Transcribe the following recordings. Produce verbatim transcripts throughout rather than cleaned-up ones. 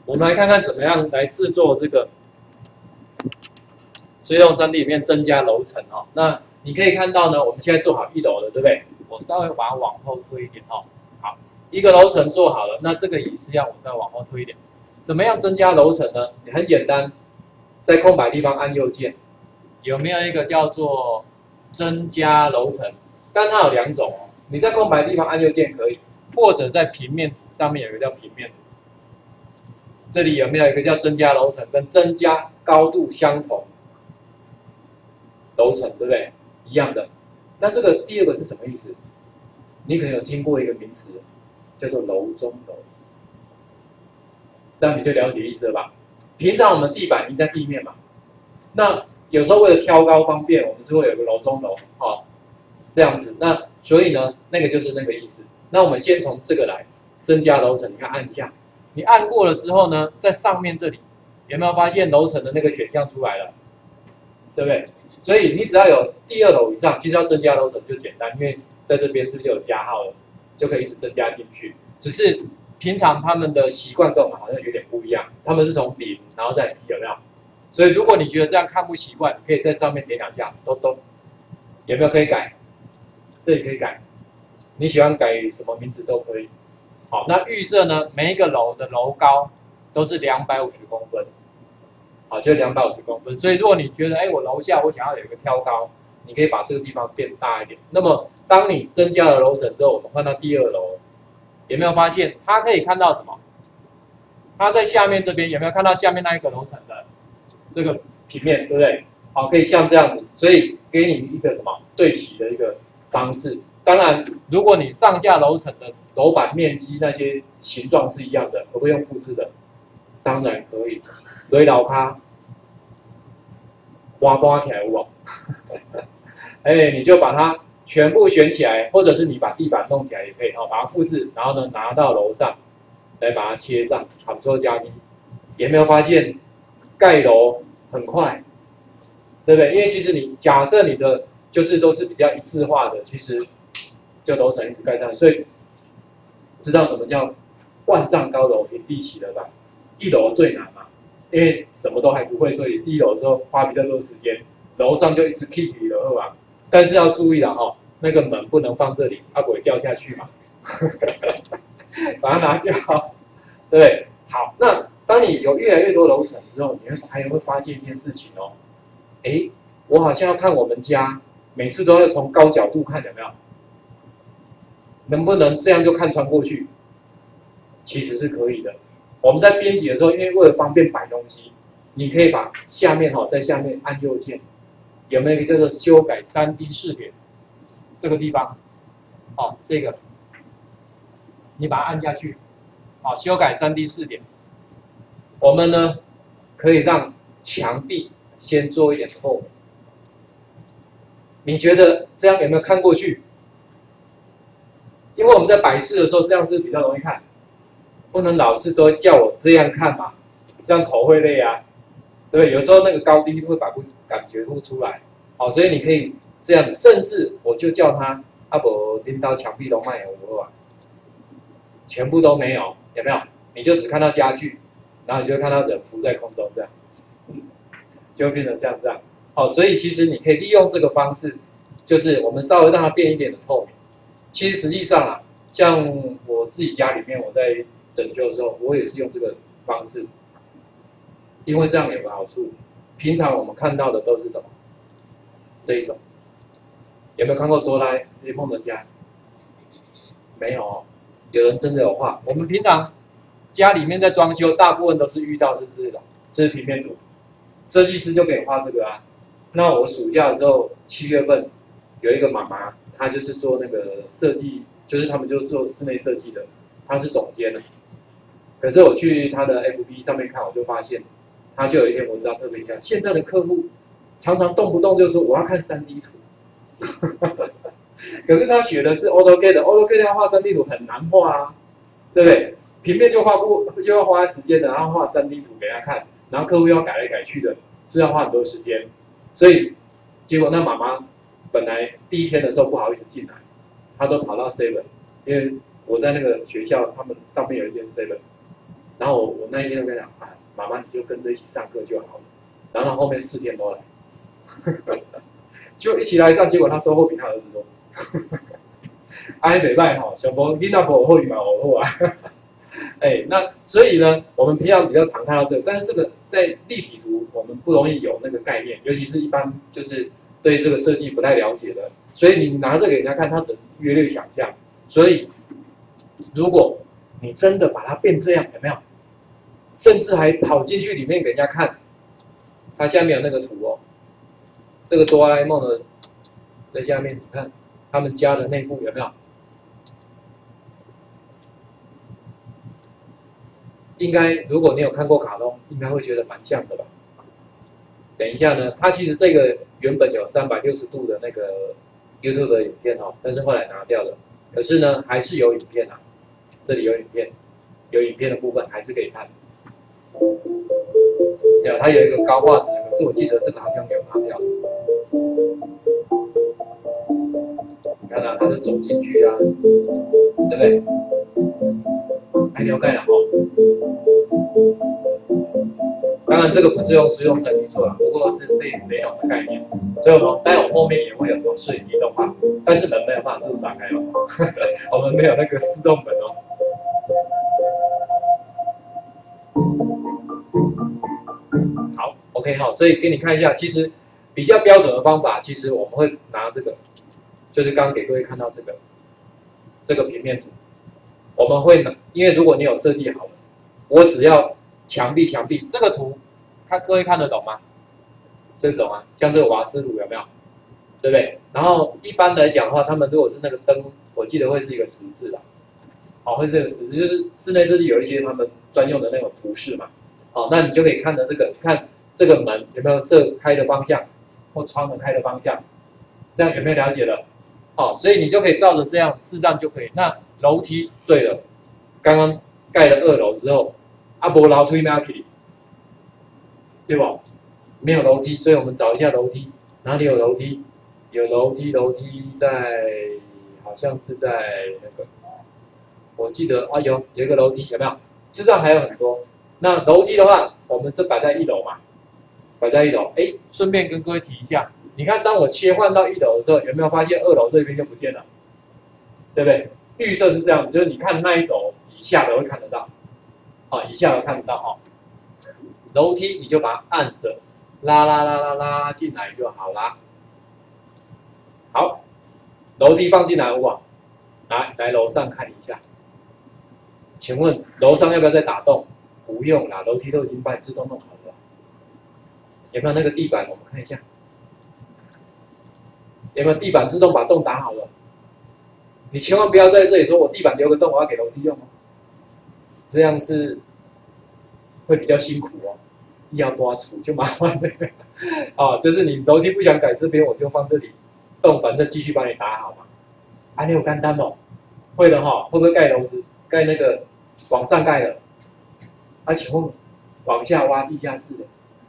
我们来看看怎么样来制作这个水桶占地里面增加楼层哦。那你可以看到呢，我们现在做好一楼了，对不对？我稍微把它往后推一点哦。好，一个楼层做好了，那这个也是要我稍微往后推一点。怎么样增加楼层呢？也很简单，在空白地方按右键，有没有一个叫做增加楼层？但它有两种哦。你在空白地方按右键可以，或者在平面图上面有一个叫平面图。这里有没有一个叫增加楼层跟增加高度相同楼层，对不对？一样的。那这个第二个是什么意思？你可能有听过一个名词，叫做楼中楼。这样你就了解意思了吧？平常我们地板已经在地面嘛，那有时候为了挑高方便，我们是会有个楼中楼，哦，这样子。那所以呢，那个就是那个意思。那我们先从这个来增加楼层，你看按键。你按过了之后呢，在上面这里有没有发现楼层的那个选项出来了？对不对？所以你只要有第二楼以上，其实要增加楼层就简单，因为在这边是不是就有加号了，就可以一直增加进去。只是平常他们的习惯跟我们好像有点不一样，他们是从零然后再一，有没有？所以如果你觉得这样看不习惯，你可以在上面点两下，都都有没有可以改？这里可以改，你喜欢改什么名字都可以。好，那预设呢？每一个楼的楼高都是两百五十公分，好，就两百五十公分。所以如果你觉得，哎，我楼下我想要有一个挑高，你可以把这个地方变大一点。那么，当你增加了楼层之后，我们换到第二楼，有没有发现它可以看到什么？它在下面这边有没有看到下面那一个楼层的这个平面，对不对？好，可以像这样子，所以给你一个什么对齐的一个方式。当然，如果你上下楼层的楼板面积那些形状是一样的，可不可以用复制的？当然可以。雷老咖，挖挖起来有无？哎，你就把它全部选起来，或者是你把地板弄起来也可以哦，把它复制，然后呢拿到楼上来把它贴上 ，Ctrl 加 V， 有没有发现盖楼很快，对不对？因为其实你假设你的就是都是比较一致化的，其实就楼层一直盖上，所以知道什么叫万丈高楼平地起了吧？一楼最难嘛，因为什么都还不会，所以第一楼的时候花比较多时间，楼上就一直 keep 了吧。但是要注意了哈，那个门不能放这里，它不会掉下去嘛，把它拿掉，对不对？好，那当你有越来越多楼层之后，你会还会发现一件事情哦，哎，我好像要看我们家，每次都要从高角度看，有没有？能不能这样就看穿过去？其实是可以的。我们在编辑的时候，因为为了方便摆东西，你可以把下面哈，在下面按右键，有没有一个叫做修改 三 D 视点？这个地方，哦，这个，你把它按下去，好，修改 三 D 视点。我们呢，可以让墙壁先做一点透明。你觉得这样有没有看过去？因为我们在摆饰的时候，这样是比较容易看，不能老是都叫我这样看嘛，这样头会累啊，对不对？有时候那个高低会把不感觉不出来，好，所以你可以这样子，甚至我就叫他阿伯拎到墙壁都卖有啊，全部都没有，有没有？你就只看到家具，然后你就会看到人浮在空中这样，就会变成这样这样。好，所以其实你可以利用这个方式，就是我们稍微让它变一点的透明。其实实际上啊，像我自己家里面，我在整修的时候，我也是用这个方式，因为这样有个好处，平常我们看到的都是什么？这一种，有没有看过哆啦 A 梦的家？没有哦，有人真的有画。我们平常家里面在装修，大部分都是遇到是这种，这是平面图，设计师就给你画这个啊。那我暑假的时候，七月份有一个妈妈。他就是做那个设计，就是他们就做室内设计的，他是总监的。可是我去他的 F B 上面看，我就发现，他就有一篇文章特别讲，现在的客户常常动不动就说我要看 三 D 图，可是他学的是 AutoCAD，AutoCAD 要画 三 D 图很难画啊，对不对？平面就画不又要花时间的，然后画 三 D 图给他看，然后客户又要改来改去的，所以要花很多时间。所以结果那妈妈。本来第一天的时候不好意思进来，他都跑到 seven， 因为我在那个学校，他们上面有一间 seven， 然后我我那一天就跟他讲，啊，妈妈你就跟着一起上课就好了。然后他后面四天都来，就一起来上，结果他收获比他儿子多。哎，没办哈，小博囡仔不后语嘛，我啊。哎，那所以呢，我们平常比较常看到这个，但是这个在立体图我们不容易有那个概念，尤其是一般就是对这个设计不太了解的，所以你拿这个给人家看，他只能约略想象。所以如果你真的把它变这样，有没有？甚至还跑进去里面给人家看，它下面有那个图哦，这个哆啦 A 梦的在下面，你看他们家的内部有没有？应该，如果你有看过卡通，应该会觉得蛮像的吧？等一下呢，它其实这个原本有三百六十度的那个 YouTube 的影片哦，但是后来拿掉了。可是呢，还是有影片啊，这里有影片，有影片的部分还是可以看。有，它有一个高画质的，可是我记得这个好像没有拿掉。你看啊，它是走进去啊，对不对？还了解了哦。当然，这个不是用是用整体做的，不过是类雷同的概念。所以我们待会后面也会有什么摄影机动画，但是门没有办法自动打开哦，我们没有那个自动门哦。好 ，OK 好，所以给你看一下，其实比较标准的方法，其实我们会拿这个，就是刚给各位看到这个这个平面图。我们会呢，因为如果你有设计好了，我只要墙壁墙壁这个图，看各位看得懂吗？这种啊，像这个瓦斯炉有没有？对不对？然后一般来讲的话，他们如果是那个灯，我记得会是一个十字的，好，会是这个十字，就是室内设计有一些他们专用的那种图示嘛。好，那你就可以看到这个，看这个门有没有射开的方向，或窗的开的方向，这样有没有了解了？好，所以你就可以照着这样，事实上就可以。那楼梯，对了，刚刚盖了二楼之后，阿伯楼梯哪里？对吧？没有楼梯，所以我们找一下楼梯，哪里有楼梯？有楼梯，楼梯在，好像是在那个，我记得啊，有有一个楼梯，有没有？事实上还有很多。那楼梯的话，我们这摆在一楼嘛，摆在一楼。哎，顺便跟各位提一下，你看当我切换到一楼的时候，有没有发现二楼这边就不见了？对不对？预设是这样子，就是你看那一楼以下的会看得到，啊，以下的看得到哈。楼梯你就把它按着拉拉拉拉拉进来就好啦。好，楼梯放进来哇，来来楼上看一下。请问楼上要不要再打洞？不用啦，楼梯都已经帮你自动弄好了。有没有那个地板？我们看一下，有没有地板自动把洞打好了？你千万不要在这里说我地板留个洞，我要给楼梯用哦，这样是会比较辛苦哦，要多除就麻烦了。啊，就是你楼梯不想改这边，我就放这里洞，反正继续帮你打好嘛。啊，你有干单哦，会的哈，会不会盖楼子？盖那个往上盖了？啊，请问往下挖地下室的？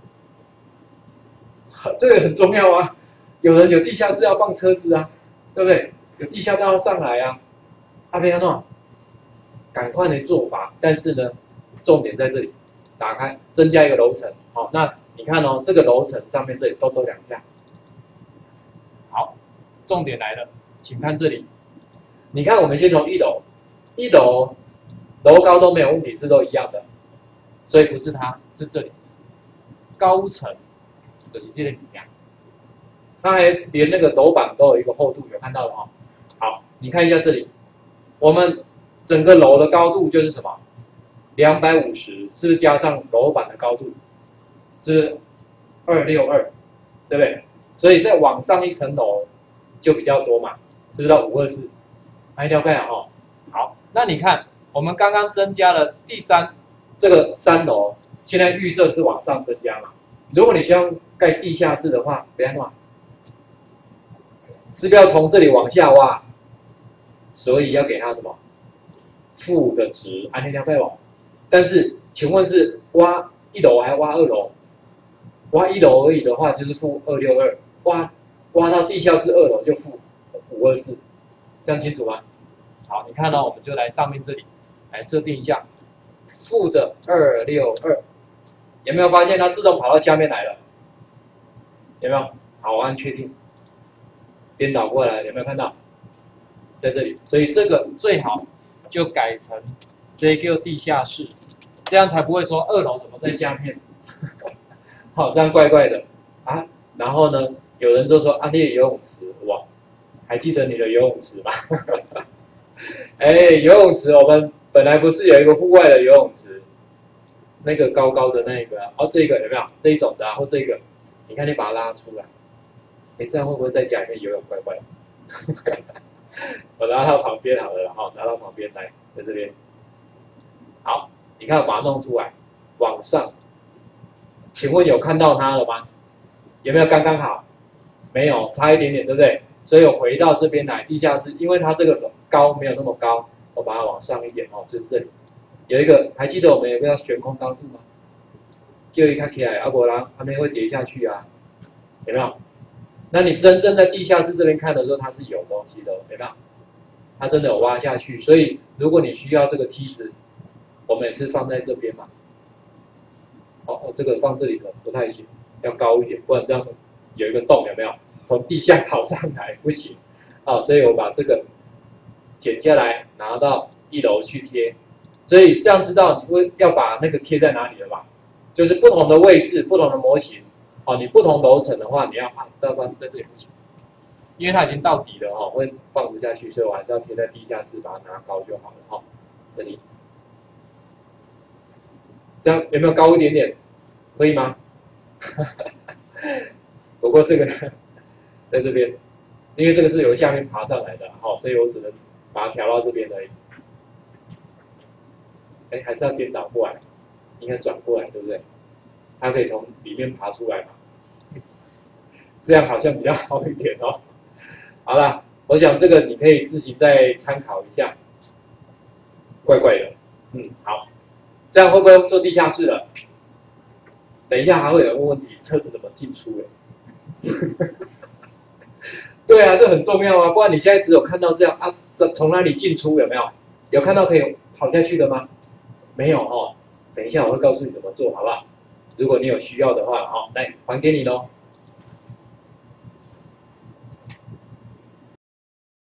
这个很重要啊，有人有地下室要放车子啊，对不对？有地下道要上来啊，阿贝安诺，赶快的做法。但是呢，重点在这里，打开增加一个楼层。好、哦，那你看哦，这个楼层上面这里兜兜两下。好，重点来了，请看这里。你看，我们先从一楼，一楼楼高都没有问题，是都一样的，所以不是它，是这里高层，就是这里一样。它还连那个楼板都有一个厚度，有看到的哈、哦。好，你看一下这里，我们整个楼的高度就是什么？两百五十，是不是加上楼板的高度是二六二，对不对？所以再往上一层楼就比较多嘛，是不是到五二四？还了解啊哈。好，那你看我们刚刚增加了第三这个三楼，现在预设是往上增加嘛？如果你希望盖地下室的话，别忘，是不是要从这里往下挖？所以要给它什么负的值，安全了解不？但是请问是挖一楼还挖二楼？挖一楼而已的话就是负二六二，挖挖到地下室二楼就负五二四，这样清楚吗？好，你看到、哦、我们就来上面这里来设定一下负的二六二，有没有发现它自动跑到下面来了？有没有？好，我按确定，颠倒过来，有没有看到？在这里，所以这个最好就改成 J Q 地下室，这样才不会说二楼怎么在下面，好，这样怪怪的啊。然后呢，有人就说啊，你的游泳池哇，还记得你的游泳池吗？哎，游泳池我们本来不是有一个户外的游泳池，那个高高的那个，哦，这个有没有这一种的、啊，或这个，你看你把它拉出来，哎，这样会不会在家里面游泳怪怪的？我拉到旁边好了，好，拿到旁边来，在这边，好，你看我把它弄出来，往上，请问有看到它了吗？有没有刚刚好？没有，差一点点，对不对？所以我回到这边来，地下室，因为它这个高没有那么高，我把它往上一点哦，就是这里有一个，还记得我们有个叫悬空高度吗？就一看起来，阿伯拉他们会跌下去啊，有没有？那你真正在地下室这边看的时候，它是有东西的，有没有？它真的有挖下去，所以如果你需要这个梯子，我们也是放在这边嘛。哦哦，这个放这里的不太行，要高一点，不然这样有一个洞，有没有？从地下跑上来不行，好，所以我把这个剪下来，拿到一楼去贴。所以这样知道你会要把那个贴在哪里了吧？就是不同的位置、不同的模型。哦，你不同楼层的话，你要啊，这要放在这里不行，因为它已经到底了哦，会放不下去，所以我还是要贴在地下室，把它拿高就好了哈、哦。这里，这样有没有高一点点？可以吗？不过这个在这边，因为这个是由下面爬上来的，好、哦，所以我只能把它调到这边而已。哎，还是要颠倒过来，应该转过来，对不对？它可以从里面爬出来嘛？这样好像比较好一点哦。好啦，我想这个你可以自行再参考一下。怪怪的，嗯，好，这样会不会做地下室了？等一下还会有人问问题，车子怎么进出？哎，对啊，这很重要啊，不然你现在只有看到这样啊，这从哪里进出有没有？有看到可以跑下去的吗？没有哦。等一下我会告诉你怎么做，好不好？如果你有需要的话，好，来还给你喽。